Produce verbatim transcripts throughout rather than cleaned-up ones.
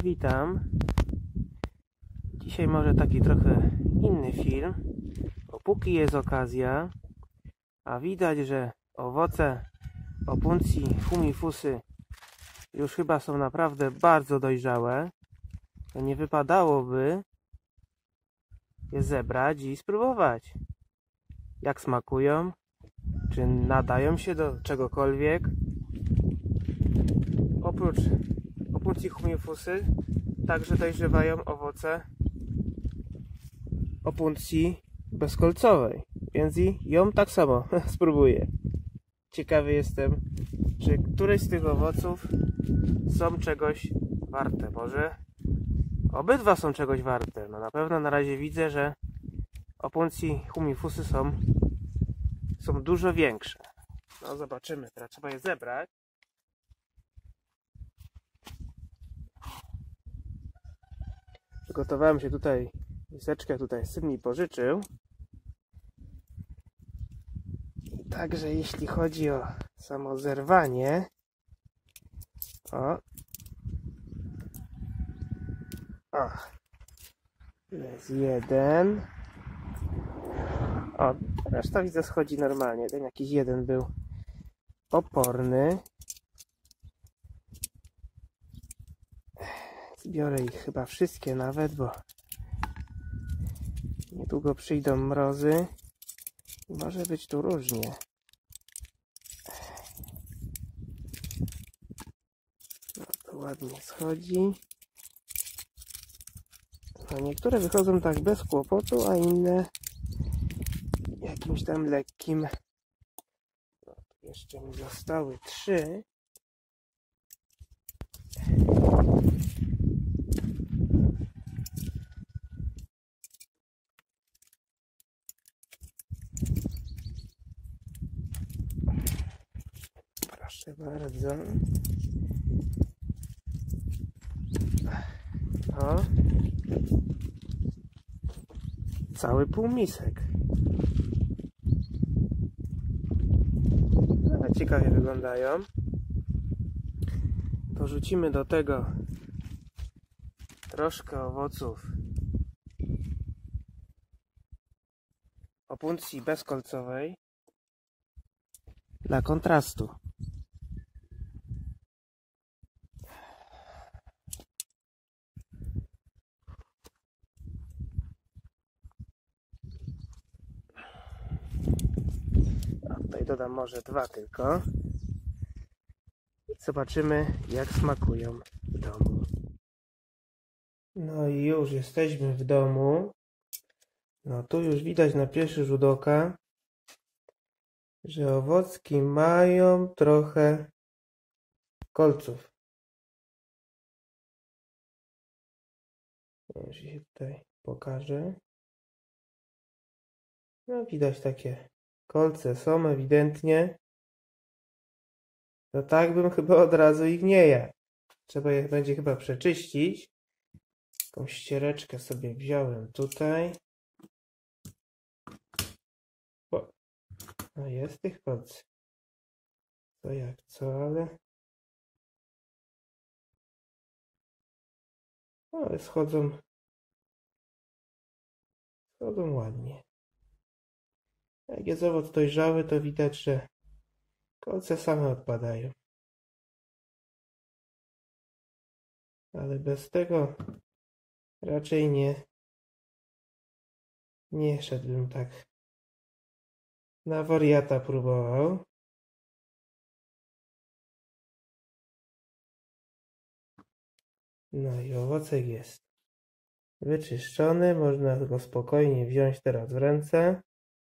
witam. Dzisiaj może taki trochę inny film, bo póki jest okazja, a widać, że owoce opuncji fumifusy już chyba są naprawdę bardzo dojrzałe, to nie wypadałoby je zebrać i spróbować. Jak smakują, czy nadają się do czegokolwiek. Oprócz opuncji fumifusy także dojrzewają owoce opuncji bezkolcowej, więc i ją tak samo spróbuję. Ciekawy jestem, czy któreś z tych owoców są czegoś warte. Może obydwa są czegoś warte. No na pewno na razie widzę, że opuncji fumifusy są, są dużo większe. No zobaczymy, teraz trzeba je zebrać. Przygotowałem się tutaj, miseczkę tutaj syn mi pożyczył. Także jeśli chodzi o samo zerwanie, o, o, jest jeden, o, reszta widzę schodzi normalnie, ten jakiś jeden był oporny. Zbiorę ich chyba wszystkie nawet, bo niedługo przyjdą mrozy i może być tu różnie. No to ładnie schodzi. No niektóre wychodzą tak bez kłopotu, a inne jakimś tam lekkim. No, tu jeszcze mi zostały trzy. Proszę bardzo. O. Cały półmisek. Nawet ciekawie wyglądają. To rzucimy do tego troszkę owoców opuncji bezkolcowej dla kontrastu. A tutaj dodam może dwa tylko. Zobaczymy, jak smakują w domu. No i już jesteśmy w domu. No tu już widać na pierwszy rzut oka, że owocki mają trochę kolców. Już się tutaj pokażę. No widać takie kolce są ewidentnie. No tak bym chyba od razu ich nie jadł. Trzeba je będzie chyba przeczyścić. Taką ściereczkę sobie wziąłem tutaj. O, no jest tych kolców. Co jak co, ale... No, ale schodzą... Schodzą ładnie. Jak jest owoc dojrzały, to widać, że kolce same odpadają. Ale bez tego raczej nie nie szedłbym tak na wariata próbował. No i owocek jest wyczyszczony, można go spokojnie wziąć teraz w ręce.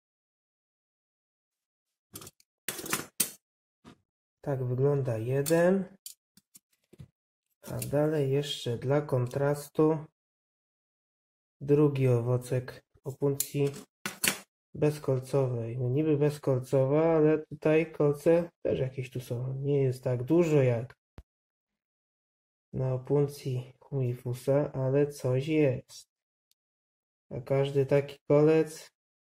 Tak wygląda jeden. A dalej jeszcze dla kontrastu drugi owocek opuncji bezkolcowej. No niby bezkolcowa, ale tutaj kolce też jakieś tu są. Nie jest tak dużo jak na opuncji fumifusa, ale coś jest. A każdy taki kolec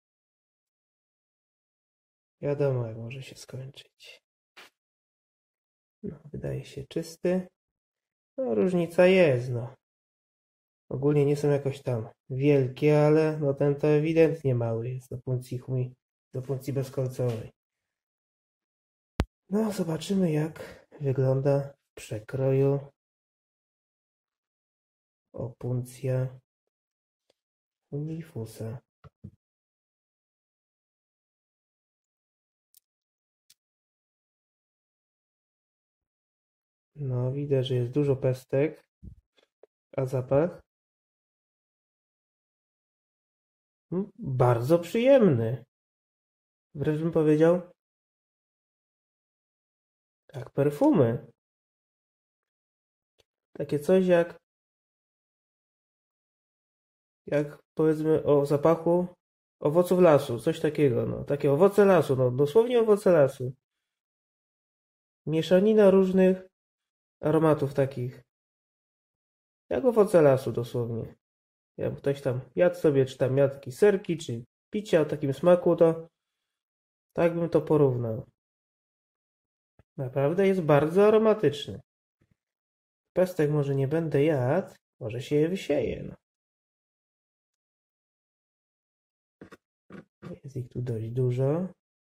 wiadomo jak może się skończyć. No, wydaje się czysty. No, różnica jest, no. Ogólnie nie są jakoś tam wielkie, ale no ten to ewidentnie mały jest do puncji humi, do puncji bezkolcowej. No, zobaczymy jak wygląda w przekroju opuncja humifusa. No, widać, że jest dużo pestek, a zapach mm, bardzo przyjemny. Wręcz bym powiedział, jak perfumy. Takie coś jak, jak powiedzmy o zapachu owoców lasu, coś takiego, no. Takie owoce lasu, no dosłownie owoce lasu. Mieszanina różnych aromatów takich. Jak owoce lasu dosłownie. Jak ktoś tam jadł sobie, czy tam jadł jakieś serki, czy picia o takim smaku, to tak bym to porównał. Naprawdę jest bardzo aromatyczny. Pestek może nie będę jadł, może się je wysieje. No. Jest ich tu dość dużo.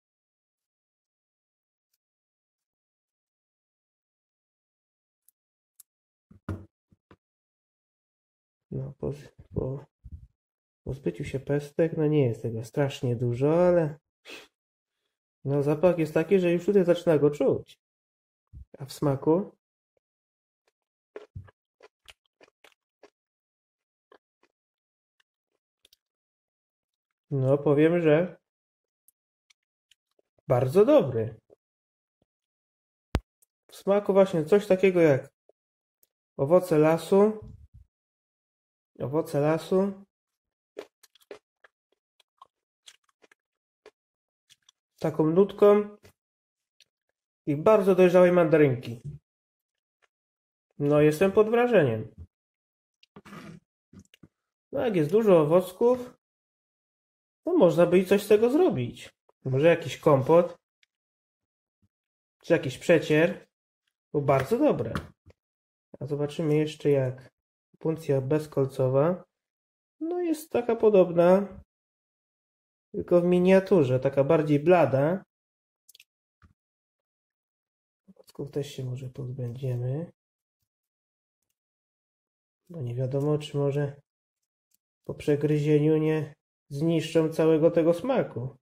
No, po, po, po zbyciu się pestek, no nie jest tego strasznie dużo, ale no zapach jest taki, że już tutaj zaczyna go czuć. A w smaku? No powiem, że bardzo dobry. W smaku właśnie coś takiego jak owoce lasu. Owoce lasu. Taką nutką i bardzo dojrzałej mandarynki. No jestem pod wrażeniem. No jak jest dużo owocków, no można by i coś z tego zrobić. Może jakiś kompot, czy jakiś przecier, bo bardzo dobre. A zobaczymy jeszcze jak puncja bezkolcowa. No jest taka podobna, tylko w miniaturze, taka bardziej blada. Owocków też się może pozbędziemy. Bo nie wiadomo, czy może po przegryzieniu nie zniszczą całego tego smaku.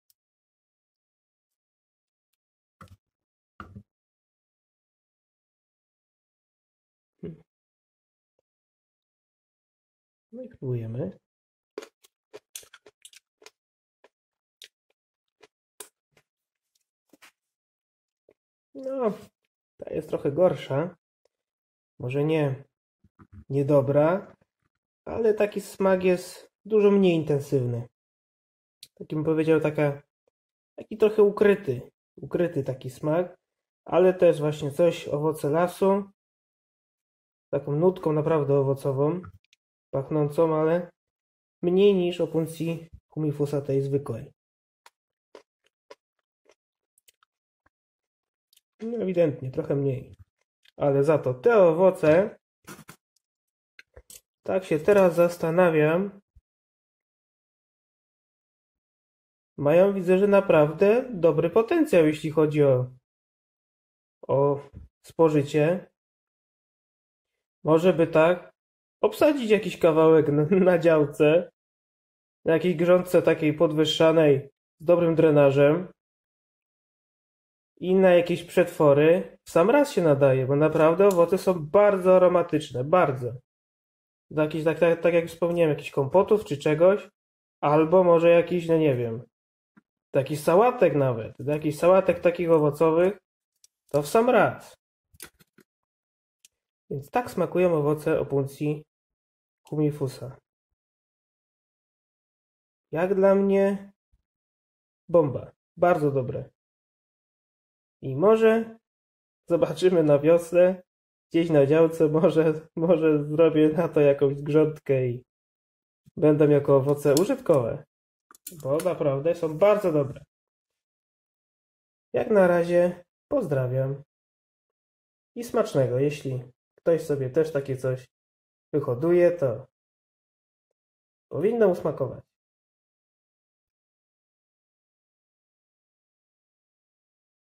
No i próbujemy. No, ta jest trochę gorsza. Może nie niedobra, ale taki smak jest dużo mniej intensywny. Taki bym powiedział, taka, taki trochę ukryty. Ukryty taki smak, ale też właśnie coś owoce lasu. Taką nutką naprawdę owocową, pachnącą, ale mniej niż opuncji humifusa tej zwykłej. No ewidentnie, trochę mniej. Ale za to te owoce, tak się teraz zastanawiam, mają, widzę, że naprawdę dobry potencjał, jeśli chodzi o, o spożycie. Może by tak obsadzić jakiś kawałek na, na działce, na jakiejś grządce takiej podwyższanej z dobrym drenażem i na jakieś przetwory w sam raz się nadaje, bo naprawdę owoce są bardzo aromatyczne, bardzo. Do jakichś, tak, tak, tak jak wspomniałem, jakichś kompotów czy czegoś, albo może jakiś, no nie wiem, do jakichś sałatek nawet, do jakichś sałatek takich owocowych, to w sam raz. Więc tak smakują owoce opuncji humifusa. Jak dla mnie bomba. Bardzo dobre. I może zobaczymy na wiosnę, gdzieś na działce, może, może zrobię na to jakąś grządkę i będą jako owoce użytkowe. Bo naprawdę są bardzo dobre. Jak na razie pozdrawiam. I smacznego, jeśli ktoś sobie też takie coś wyhoduje, to powinno mu smakować.